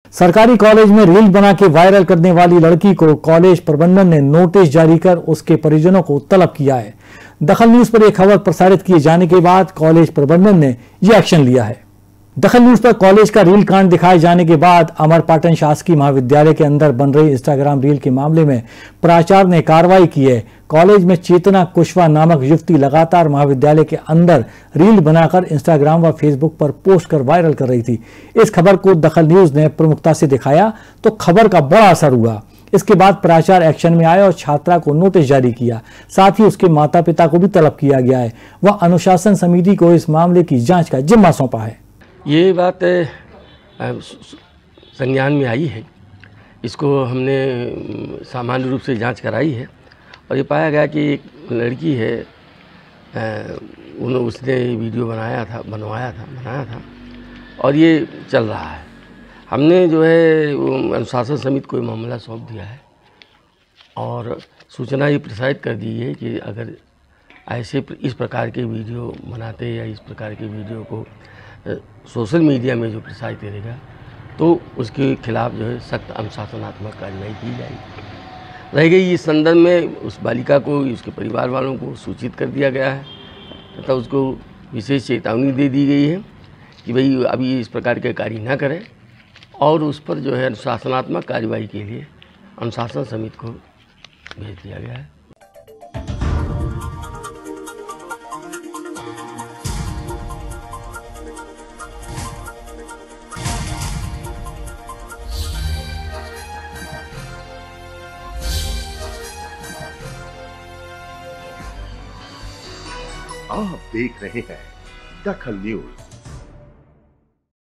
सरकारी कॉलेज में रील बना के वायरल करने वाली लड़की को कॉलेज प्रबंधन ने नोटिस जारी कर उसके परिजनों को तलब किया है। दखल न्यूज पर यह खबर प्रसारित किए जाने के बाद कॉलेज प्रबंधन ने यह एक्शन लिया है। दखल न्यूज पर कॉलेज का रील कांड दिखाए जाने के बाद अमरपाटन शासकीय महाविद्यालय के अंदर बन रही इंस्टाग्राम रील के मामले में प्राचार्य ने कार्रवाई की है। कॉलेज में चेतना कुशवाहा नामक युवती लगातार महाविद्यालय के अंदर रील बनाकर इंस्टाग्राम व फेसबुक पर पोस्ट कर वायरल कर रही थी। इस खबर को दखल न्यूज ने प्रमुखता से दिखाया तो खबर का बड़ा असर हुआ। इसके बाद प्राचार्य एक्शन में आए और छात्रा को नोटिस जारी किया। साथ ही उसके माता पिता को भी तलब किया गया है। वह अनुशासन समिति को इस मामले की जांच का जिम्मा सौंपा है। ये बात संज्ञान में आई है। इसको हमने सामान्य रूप से जांच कराई है और ये पाया गया कि एक लड़की है, उसने वीडियो बनवाया था और ये चल रहा है। हमने जो है अनुशासन समिति को मामला सौंप दिया है और सूचना ये प्रसारित कर दी है कि अगर ऐसे इस प्रकार के वीडियो बनाते या इस प्रकार के वीडियो को सोशल मीडिया में जो प्रसारित करेगा तो उसके खिलाफ जो है सख्त अनुशासनात्मक कार्रवाई की जाएगी। रह गई इस संदर्भ में उस बालिका को, उसके परिवार वालों को सूचित कर दिया गया है तथा उसको विशेष चेतावनी दे दी गई है कि भाई अभी इस प्रकार के कार्य ना करें और उस पर जो है अनुशासनात्मक कार्रवाई के लिए अनुशासन समिति को भेज दिया गया है। आप देख रहे हैं दखल न्यूज।